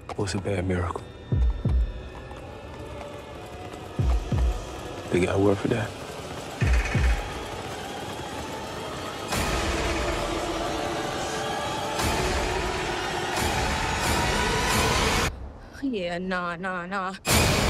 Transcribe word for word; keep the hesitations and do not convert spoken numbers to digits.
What's a bad miracle? They got a word for that? Yeah, nah, nah, nah.